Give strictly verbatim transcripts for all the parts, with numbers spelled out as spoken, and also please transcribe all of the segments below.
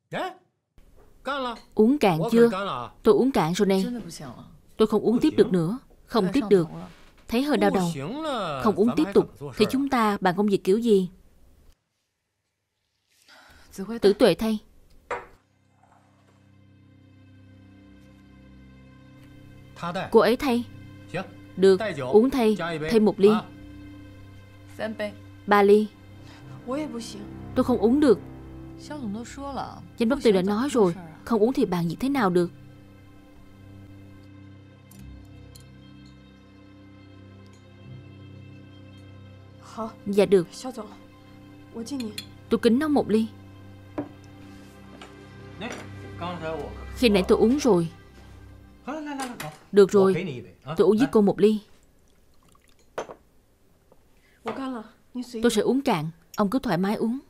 Uống cạn chưa? Tôi uống cạn rồi này. Tôi không uống tiếp được nữa. Không tiếp được. Thấy hơi đau đầu. Không uống tiếp tục thì chúng ta bàn công việc kiểu gì? Tử Tuệ thay. Cô ấy thay. Được, uống thay. Thêm một ly. Ba ly. Tôi không uống được. Giám đốc Tiêu đã nói rồi, không uống thì bàn việc thế nào được. Dạ được. Tôi kính nó một ly. Khi nãy tôi uống rồi. Được rồi, tôi uống với cô một ly. Tôi sẽ uống cạn. Ông cứ thoải mái uống.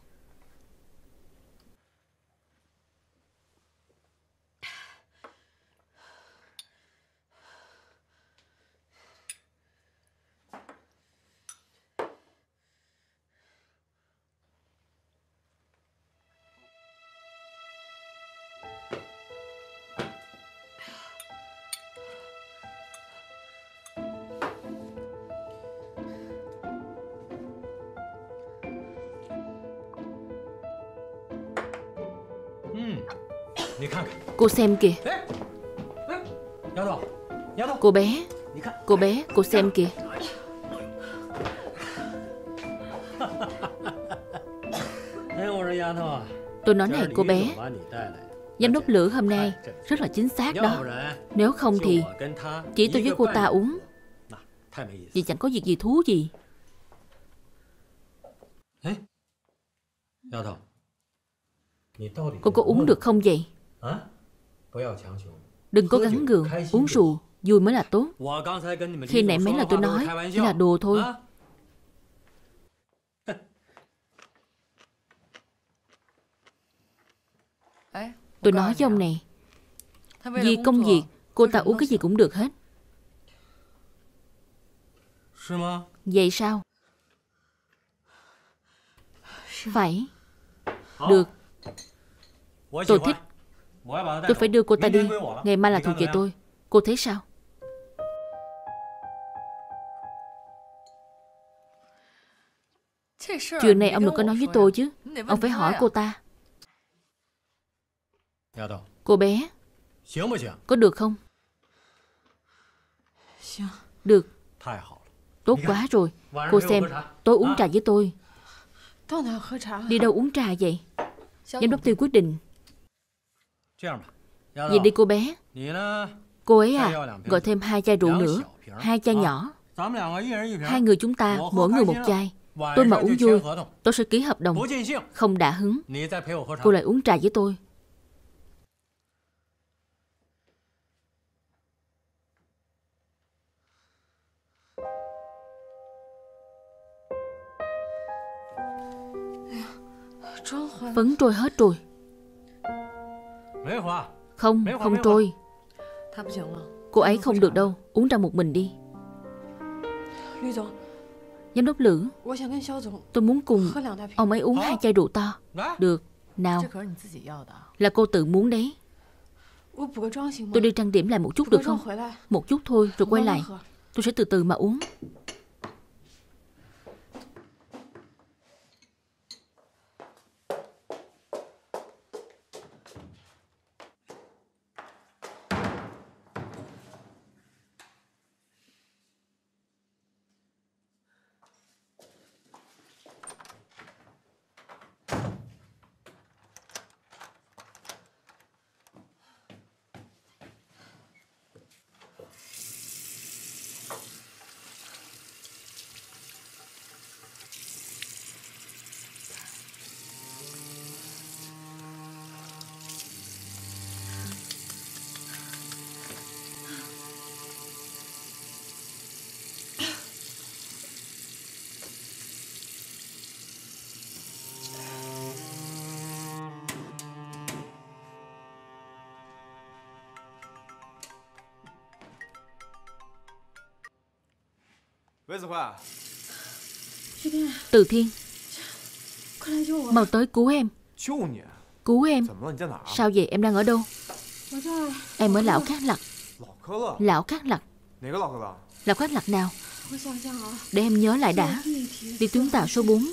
Cô xem kìa. Cô bé. Cô bé, cô xem kìa. Tôi nói này cô bé, giám đốc Lữ hôm nay rất là chính xác đó. Nếu không thì chỉ tôi với cô ta uống. Vậy chẳng có việc gì thú gì. Cô có uống được không vậy? Đừng có gắng gượng. Uống rượu vui mới là tốt. Khi nãy mấy lời tôi nói chỉ là đùa thôi. Tôi nói với ông này, vì công việc cô ta uống cái gì cũng được hết. Vậy sao? Phải. Được. Tôi thích. Tôi phải đưa cô ta đi. Ngày mai là thuộc về tôi. Cô thấy sao? Chuyện này ông đừng có nói với tôi chứ. Ông phải hỏi cô ta. Cô bé, có được không? Được. Tốt quá rồi. Cô xem, tối uống trà với tôi. Đi đâu uống trà vậy? Giám đốc Tiêu quyết định. Vậy đi cô bé. Cô ấy à, gọi thêm hai chai rượu nữa. Hai chai nhỏ. Hai người chúng ta mỗi người một chai. Tôi mà uống vui, tôi sẽ ký hợp đồng. Không đã hứng, cô lại uống trà với tôi. Phấn trôi hết rồi. Không, không trôi. Cô ấy không được đâu. Uống ra một mình đi. Giám đốc Lữ, tôi muốn cùng ông ấy uống hai chai rượu to. Được, nào. Là cô tự muốn đấy. Tôi đi trang điểm lại một chút được không? Một chút thôi rồi quay lại. Tôi sẽ từ từ mà uống. Từ Thiên, mau tới cứu em. Cứu em. Sao vậy, em đang ở đâu? Em ở lão Khắc Lặc. Lão Khắc Lặc? Lão Khắc Lặc nào? Để em nhớ lại đã. Đi tuyến tàu số bốn.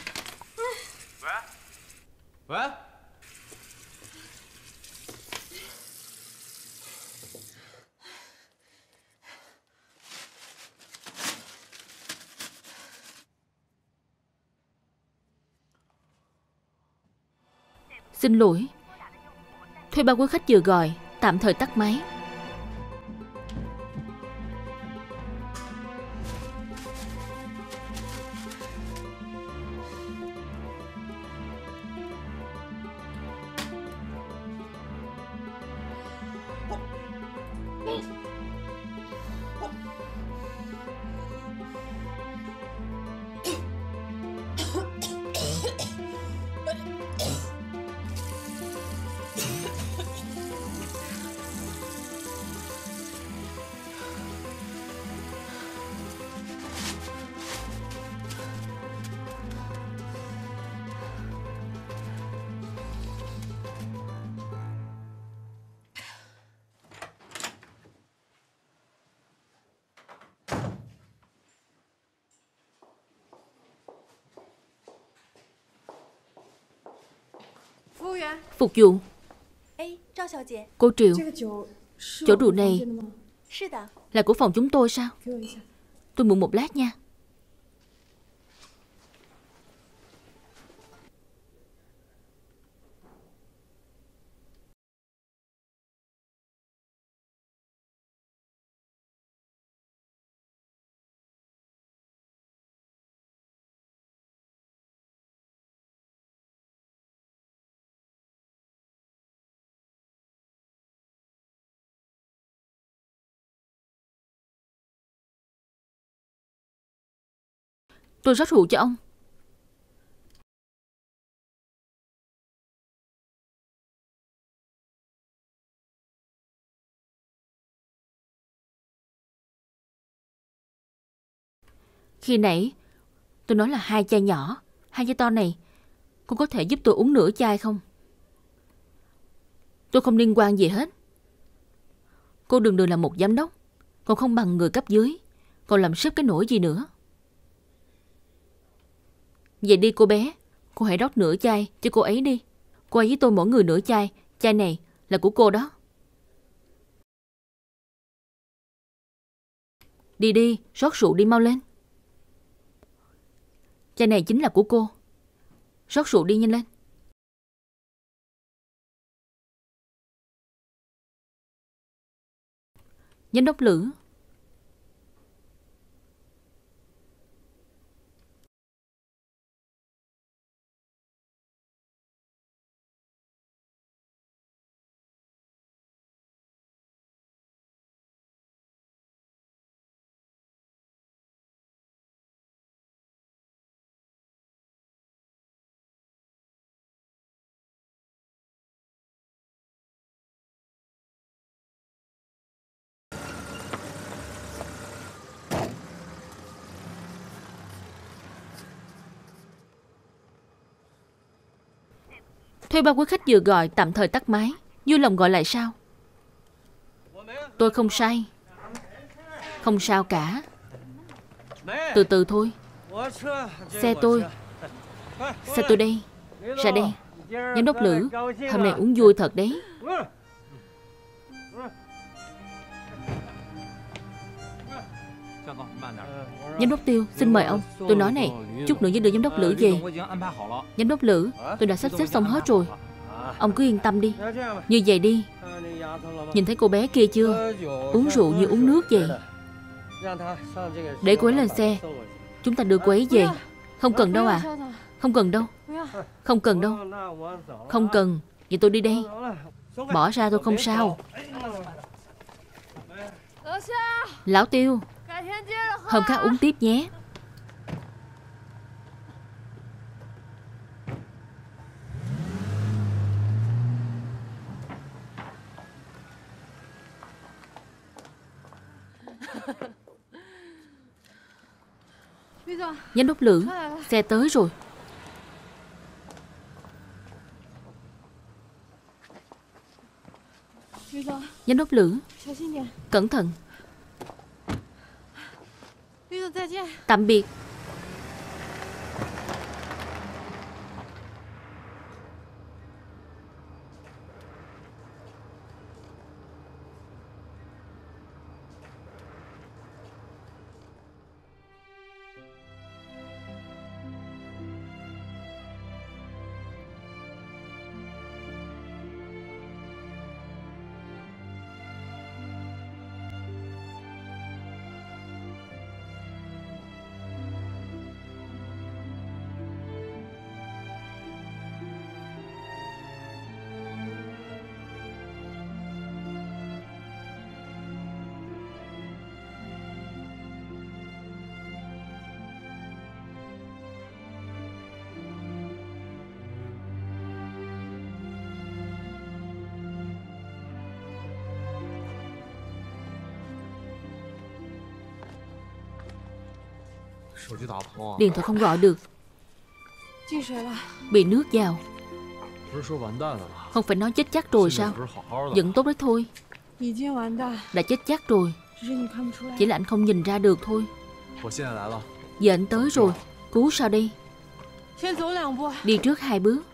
Xin lỗi, thuê bao quý khách vừa gọi tạm thời tắt máy. Phục vụ. Cô Triệu, chỗ rượu này là của phòng chúng tôi sao? Tôi mượn một lát nha. Tôi rót rượu cho ông. Khi nãy tôi nói là hai chai nhỏ, hai chai to này cô có thể giúp tôi uống nửa chai không? Tôi không liên quan gì hết. Cô đường đường là một giám đốc, còn không bằng người cấp dưới, còn làm sếp cái nỗi gì nữa. Vậy đi cô bé, cô hãy rót nửa chai cho cô ấy đi. Cô ấy với tôi mỗi người nửa chai. Chai này là của cô đó. Đi đi, rót rượu đi, mau lên. Chai này chính là của cô. Rót rượu đi, nhanh lên. Giám đốc Lữ. Thuê bao quý khách vừa gọi tạm thời tắt máy. Vui lòng gọi lại sao? Tôi không say. Không sao cả. Từ từ thôi. Xe tôi. Xe tôi đây. Ra đây. Giám đốc Lữ, hôm nay uống vui thật đấy. Giám đốc Tiêu, xin mời ông. Tôi nói này, chút nữa với đưa giám đốc Lữ về. Giám đốc Lữ, tôi đã sắp xếp xong hết rồi. Ông cứ yên tâm đi. Như vậy đi. Nhìn thấy cô bé kia chưa? Uống rượu như uống nước vậy. Để cô ấy lên xe, chúng ta đưa cô ấy về. Không cần đâu à? Không cần đâu. Không cần đâu. Không cần. Vậy tôi đi đây. Bỏ ra tôi không sao. Lão Tiêu, hôm khác uống tiếp nhé. Giám đốc Lữ, xe tới rồi. Giám đốc Lữ, cẩn thận. Tạm biệt. Điện thoại không gọi được. Bị nước vào. Không phải nói chết chắc rồi sao? Vẫn tốt đấy thôi. Đã chết chắc rồi. Chỉ là anh không nhìn ra được thôi. Giờ anh tới rồi. Cứu sao đây? Đi trước hai bước.